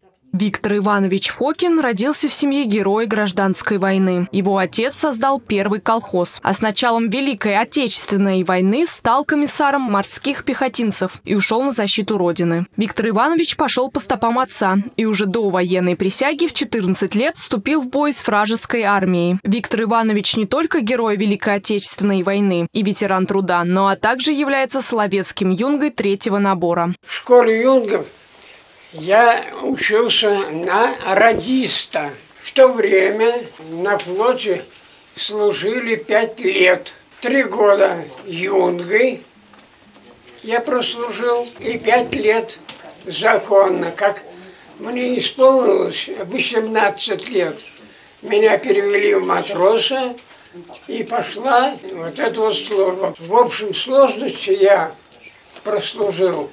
Виктор Иванович Фокин родился в семье героя гражданской войны. Его отец создал первый колхоз, а с началом Великой Отечественной войны стал комиссаром морских пехотинцев и ушел на защиту Родины. Виктор Иванович пошел по стопам отца и уже до военной присяги в 14 лет вступил в бой с вражеской армией. Виктор Иванович не только герой Великой Отечественной войны и ветеран труда, но также является соловецким юнгой 3-го набора. В школе юнгов я учился на радиста. В то время на флоте служили 5 лет. 3 года юнгой я прослужил и 5 лет законно. Как мне исполнилось 18 лет, меня перевели в матроса и пошла вот эта вот служба. В общем сложности я прослужил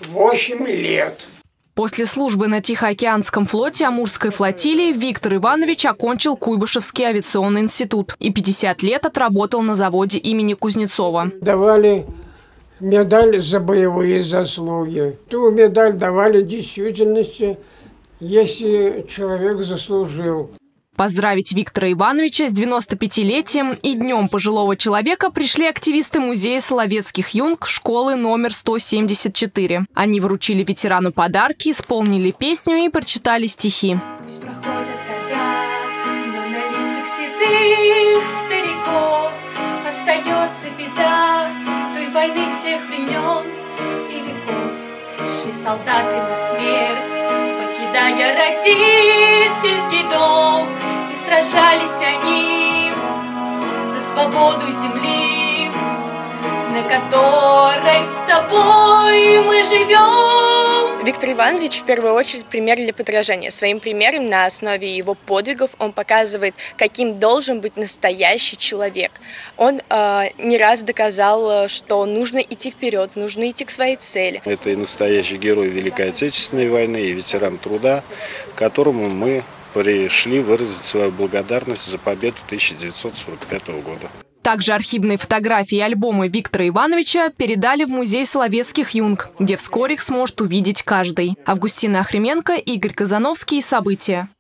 8 лет. После службы на Тихоокеанском флоте Амурской флотилии Виктор Иванович окончил Куйбышевский авиационный институт и 50 лет отработал на заводе имени Кузнецова. Давали медаль за боевые заслуги. Ту медаль давали в действительности, если человек заслужил. Поздравить Виктора Ивановича с 95-летием и Днем пожилого человека пришли активисты музея соловецких юнг школы номер 174. Они вручили ветерану подарки, исполнили песню и прочитали стихи. Пусть проходят года, но на лицах седых стариков остается беда той войны всех времен и веков. Шли солдаты на смерть, покидая родительский дом, и сражались они за свободу земли, на которой с тобой мы живем. Виктор Иванович в первую очередь пример для подражания. Своим примером на основе его подвигов он показывает, каким должен быть настоящий человек. Он не раз доказал, что нужно идти вперед, нужно идти к своей цели. Это и настоящий герой Великой Отечественной войны, и ветеран труда, которому мы пришли выразить свою благодарность за победу 1945 года. Также архивные фотографии и альбомы Виктора Ивановича передали в музей соловецких юнг, где вскоре их сможет увидеть каждый. Августина Охрименко, Игорь Казановский. События.